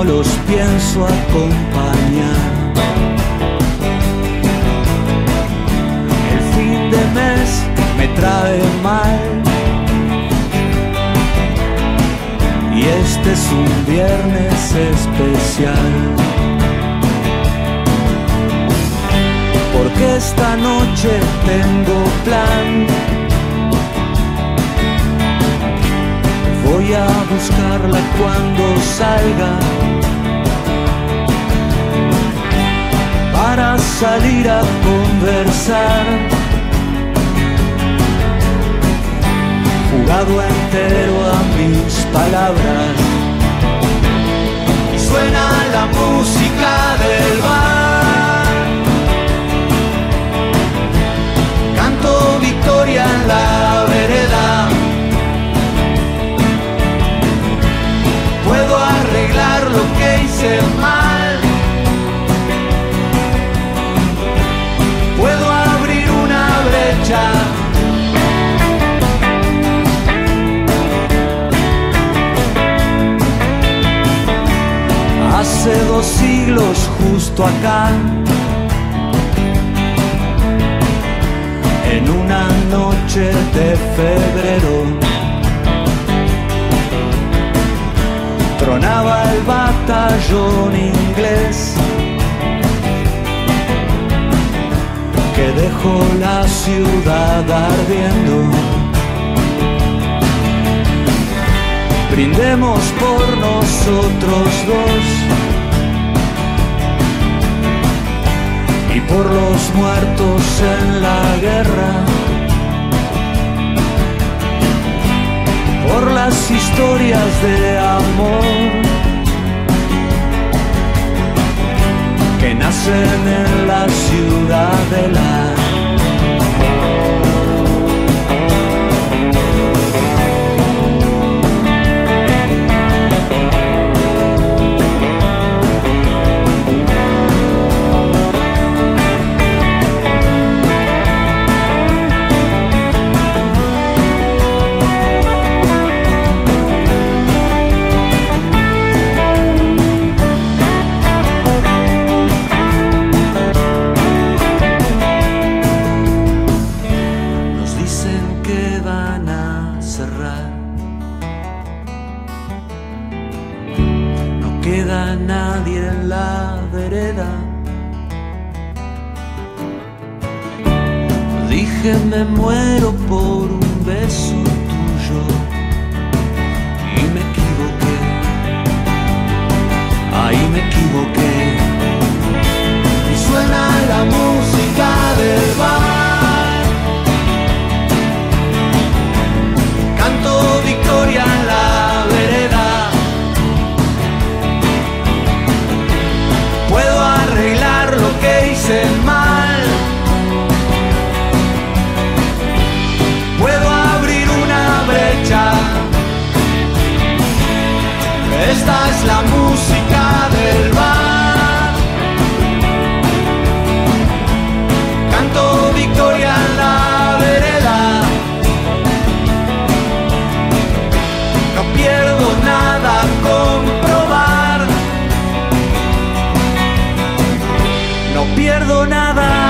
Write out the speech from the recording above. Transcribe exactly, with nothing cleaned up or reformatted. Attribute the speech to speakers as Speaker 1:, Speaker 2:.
Speaker 1: no los pienso acompañar. El fin de mes me trae mal y este es un viernes especial, porque esta noche tengo plan. Voy a buscarla cuando salga para salir a conversar. Jugado entero a mis palabras y suena la música del bar. Canto victoria en la vereda. Puedo arreglar lo que hice mal. Puedo abrir una brecha. Hace dos siglos justo acá, en una noche de febrero, tronaba el batallón inglés que dejó la ciudad ardiendo. Brindemos por nosotros dos y por los muertos en la guerra, por las historias de amor que nacen en la ciudadela. No queda nadie en la vereda. Dije me muero por un beso tuyo y me equivoqué, ahí me equivoqué. Y suena la música del bar, canto victoria en la vereda. Puedo arreglar lo que hice mal. Puedo abrir una brecha. Esta es la música del bar. Canto victoria en la vereda. No pierdo nada con probar. No pierdo nada.